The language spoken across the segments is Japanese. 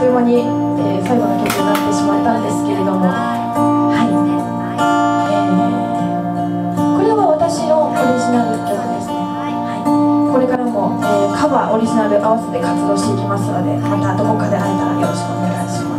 という間に、最後の曲になってしまったんですけれども、はい、これは私のオリジナル曲ですね。はい、これからも、カバーオリジナル合わせて活動していきますので、またどこかで会えたらよろしくお願いします。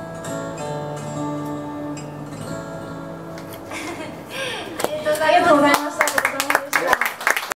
ありがとうございます。